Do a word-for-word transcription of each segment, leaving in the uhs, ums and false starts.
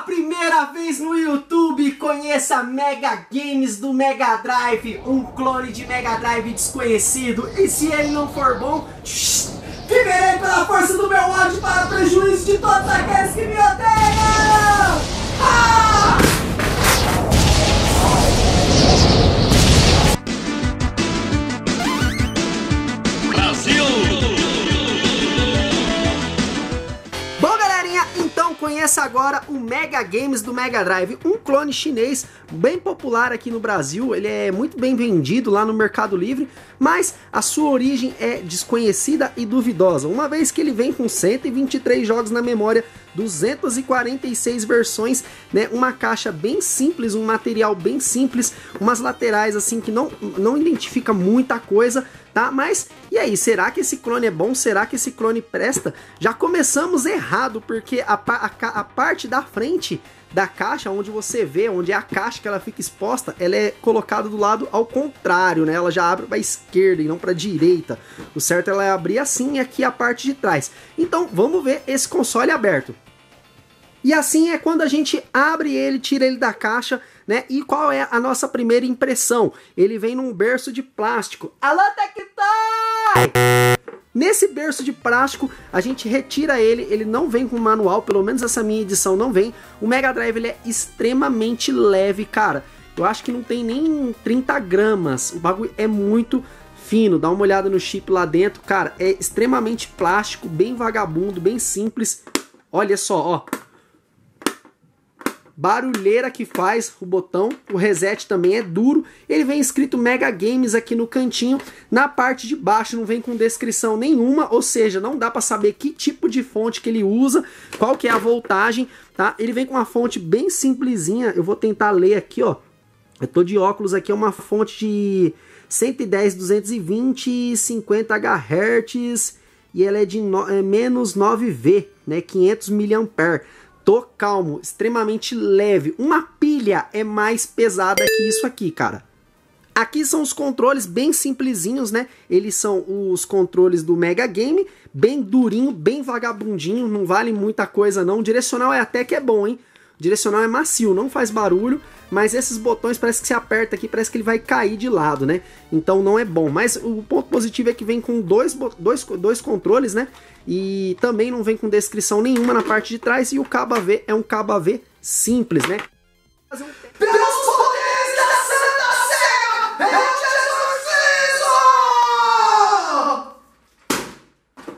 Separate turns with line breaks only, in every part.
primeira vez no YouTube, conheça Mega Games do Mega Drive, um clone de Mega Drive desconhecido. E se ele não for bom, viverei pela força do meu ódio para prejuízo de todos aqueles que me odeiam! Ah! Brasil! Bom, galerinha, então conheça agora o Mega Games do Mega Drive, um clone chinês bem popular aqui no Brasil. Ele é muito bem vendido lá no Mercado Livre, mas a sua origem é desconhecida e duvidosa, uma vez que ele vem com cento e vinte e três jogos na memória, duzentas e quarenta e seis versões, né? Uma caixa bem simples, um material bem simples, umas laterais assim que não, não identifica muita coisa, tá? Mas e aí, será que esse clone é bom? Será que esse clone presta? Já começamos errado, porque a, a, a parte da frente da caixa, onde você vê, onde é a caixa que ela fica exposta, ela é colocada do lado ao contrário, né? Ela já abre para a esquerda e não para a direita. O certo é ela abrir assim, e aqui a parte de trás. Então vamos ver esse console aberto. E assim é quando a gente abre ele, tira ele da caixa, né? E qual é a nossa primeira impressão? Ele vem num berço de plástico. Alô, Tectoy! Nesse berço de plástico, a gente retira ele, ele não vem com manual, pelo menos essa minha edição não vem. O Mega Drive ele é extremamente leve, cara. Eu acho que não tem nem trinta gramas, o bagulho é muito fino. Dá uma olhada no chip lá dentro, cara, é extremamente plástico, bem vagabundo, bem simples. Olha só, ó. Barulheira que faz o botão, o reset também é duro. Ele vem escrito Mega Games aqui no cantinho. Na parte de baixo não vem com descrição nenhuma, ou seja, não dá para saber que tipo de fonte que ele usa, qual que é a voltagem, tá? Ele vem com uma fonte bem simplesinha, eu vou tentar ler aqui, ó. Eu tô de óculos aqui, é uma fonte de cento e dez, duzentos e vinte, cinquenta Hz e ela é de no, é, menos nove V, né? quinhentos miliamperes. Tô calmo, extremamente leve. Uma pilha é mais pesada que isso aqui, cara. Aqui são os controles bem simplesinhos, né? Eles são os controles do Mega Game, bem durinho, bem vagabundinho, não vale muita coisa não. O direcional é até que é bom, hein? O direcional é macio, não faz barulho, mas esses botões parece que se aperta aqui, parece que ele vai cair de lado, né? Então não é bom, mas o ponto positivo é que vem com dois, dois, dois controles, né? E também não vem com descrição nenhuma na parte de trás, e o cabo A V é um cabo A V simples, né? Fazer um... Pelos poderes da Santa Ceia, eu te exorcizo!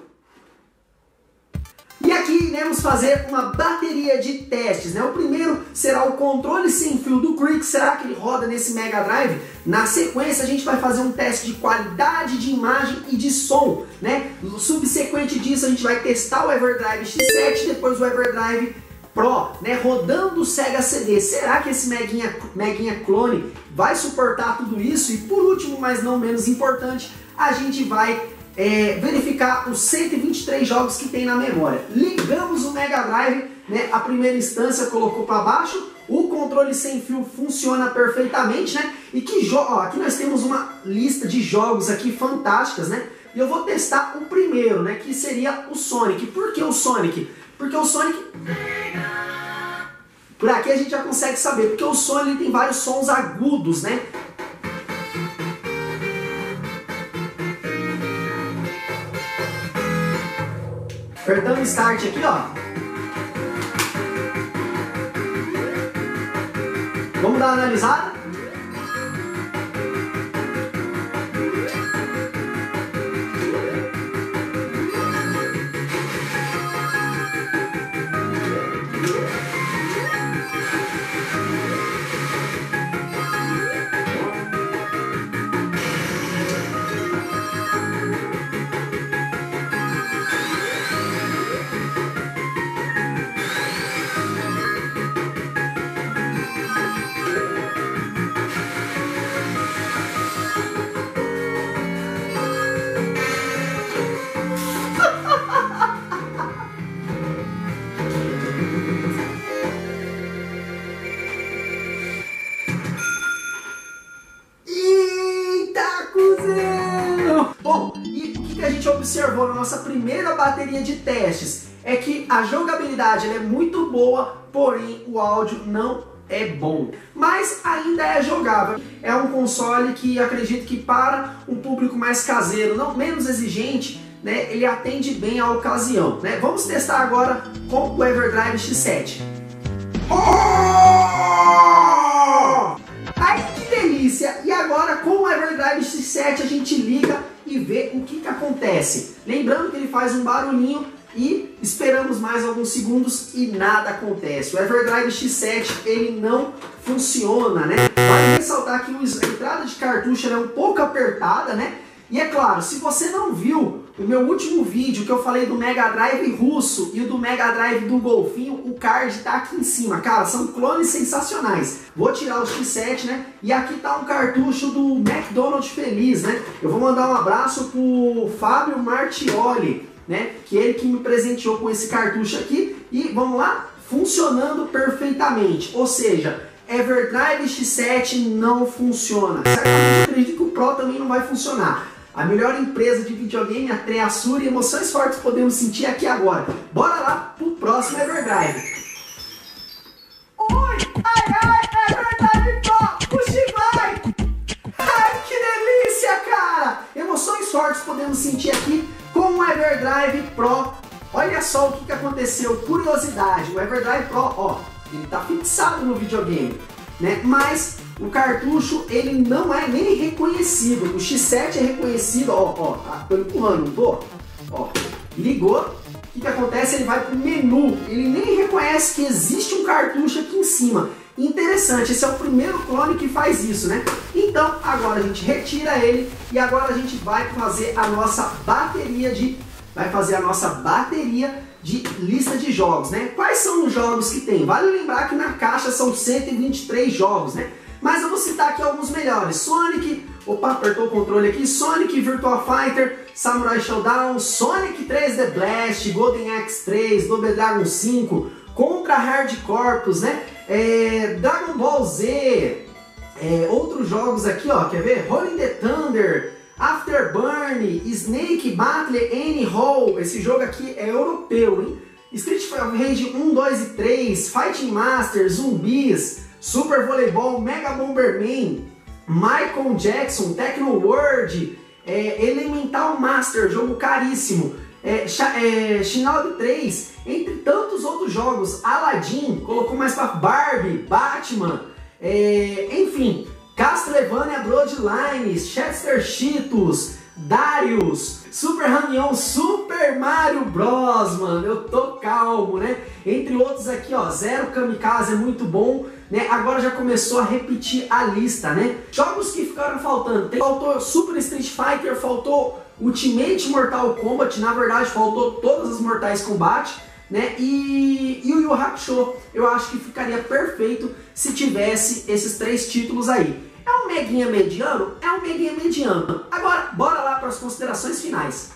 E aqui iremos fazer uma bateria de testes, né? O primeiro será o controle sem fio do Crick. Será que ele roda nesse Mega Drive? Na sequência a gente vai fazer um teste de qualidade de imagem e de som, né? No subsequente disso a gente vai testar o Everdrive X sete, depois o Everdrive Pro, né? Rodando o Sega C D. Será que esse Meguinha, Meguinha clone vai suportar tudo isso? E por último, mas não menos importante, a gente vai é, verificar os cento e vinte e três jogos que tem na memória. Ligamos o Mega Drive, né? A primeira instância colocou para baixo. O controle sem fio funciona perfeitamente, né? E que jogo, aqui nós temos uma lista de jogos aqui fantásticas, né? E eu vou testar o primeiro, né? Que seria o Sonic. Por que o Sonic? Porque o Sonic... Por aqui a gente já consegue saber, porque o Sonic ele tem vários sons agudos, né? Apertando Start aqui, ó. Vamos dar uma analisada? Bom, e o que a gente observou na nossa primeira bateria de testes é que a jogabilidade jogabilidade ela é muito boa, porém o áudio não é bom, mas ainda é jogável. É um console que acredito que para um público mais caseiro, não menos exigente, né, ele atende bem à ocasião, né? Vamos testar agora com o EverDrive X sete. Oh! Ai, que delícia! E agora com o EverDrive X sete a gente liga e vê o que que acontece. Lembrando que ele faz um barulhinho e esperamos mais alguns segundos e nada acontece. O EverDrive X sete ele não funciona, né? Vale ressaltar que a entrada de cartucho é um pouco apertada, né? E é claro, se você não viu o meu último vídeo que eu falei do Mega Drive russo e o do Mega Drive do Golfinho, o card tá aqui em cima. Cara, são clones sensacionais. Vou tirar o X sete, né? E aqui tá um cartucho do McDonald's Feliz, né? Eu vou mandar um abraço pro Fábio Martioli, né? Que ele que me presenteou com esse cartucho aqui. E vamos lá? Funcionando perfeitamente. Ou seja, EverDrive X sete não funciona. Certamente eu acredito que o Pro também não vai funcionar. A melhor empresa de videogame, a Treasure, e emoções fortes podemos sentir aqui agora. Bora lá pro próximo EverDrive. Oi! Ai, ai! EverDrive Pro! Puxa e vai! Ai, que delícia, cara! Emoções fortes podemos sentir aqui com o EverDrive Pro. Olha só o que, que aconteceu. Curiosidade, o EverDrive Pro, ó, ele tá fixado no videogame, né? Mas o cartucho ele não é nem reconhecido. O X sete é reconhecido, ó, ó, tá, tô empurrando, não tô? Ó, ligou, o que que acontece? Ele vai pro menu, ele nem reconhece que existe um cartucho aqui em cima. Interessante, esse é o primeiro clone que faz isso, né? Então, agora a gente retira ele e agora a gente vai fazer a nossa bateria de vai fazer a nossa bateria de lista de jogos, né? Quais são os jogos que tem? Vale lembrar que na caixa são cento e vinte e três jogos, né? Mas eu vou citar aqui alguns melhores. Sonic, opa, apertou o controle aqui. Sonic Virtua Fighter, Samurai Showdown, Sonic três D Blast, Golden Axe três, Double Dragon cinco, Contra Hard Corps, né? É, Dragon Ball Z, é, outros jogos aqui, ó, quer ver? Rolling the Thunder, Afterburn, Snake Battle N-Hole, esse jogo aqui é europeu, hein? Street Fighter um, dois e três, Fighting Master, Zumbis, Super Voleibol, Mega Bomberman, Michael Jackson, Techno World, é, Elemental Master, jogo caríssimo, é, é, Shinobi três, entre tantos outros jogos, Aladdin, colocou mais para Barbie, Batman, é, enfim, Castlevania Bloodlines, Chester Cheetos, Darius, Super Hamion, Super Mario Bros, mano, eu tô calmo, né? Entre outros aqui, ó, Zero Kamikaze é muito bom, né? Agora já começou a repetir a lista, né? Jogos que ficaram faltando, tem, faltou Super Street Fighter, faltou Ultimate Mortal Kombat, na verdade faltou todas as Mortais Kombat, né? E, e o Yu Yu Hakusho, eu acho que ficaria perfeito se tivesse esses três títulos aí. É um meguinha mediano? É um meguinha mediano. Agora, bora lá para as considerações finais.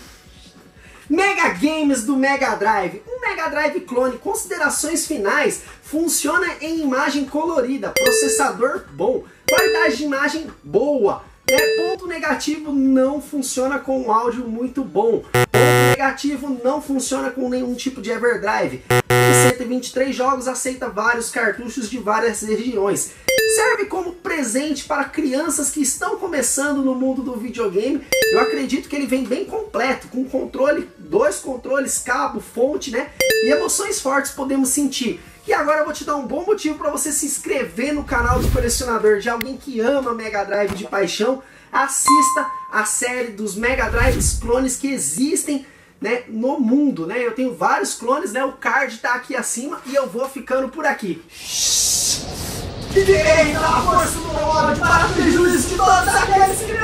Mega Games do Mega Drive. Um Mega Drive clone. Considerações finais. Funciona em imagem colorida. Processador bom. Qualidade de imagem boa. É, ponto negativo, não funciona com um áudio muito bom. Ponto negativo, não funciona com nenhum tipo de EverDrive. Tem cento e vinte e três jogos, aceita vários cartuchos de várias regiões. Serve como presente para crianças que estão começando no mundo do videogame. Eu acredito que ele vem bem completo, com controle, dois controles, cabo, fonte, né? E emoções fortes podemos sentir. E agora eu vou te dar um bom motivo para você se inscrever no canal do colecionador, de alguém que ama Mega Drive de paixão. Assista a série dos Mega Drives clones que existem, né, no mundo, né? Eu tenho vários clones, né? O card tá aqui acima e eu vou ficando por aqui. Fiquei na força do ódio para prejuízo de todos aqueles que